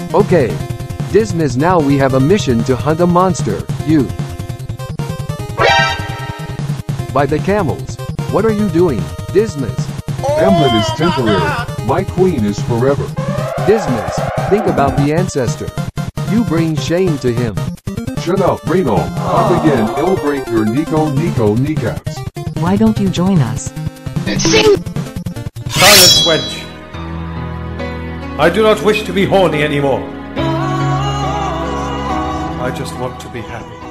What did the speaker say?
Okay. Dismas, now we have a mission to hunt a monster. You. By the camels. What are you doing, Dismas? Hamlet is temporary. My queen is forever. Dismas, think about the ancestor. You bring shame to him. Shut up, Reynauld. Up again, it'll break your Nico kneecaps. Why don't you join us? Silence, wench. I do not wish to be horny anymore. I just want to be happy.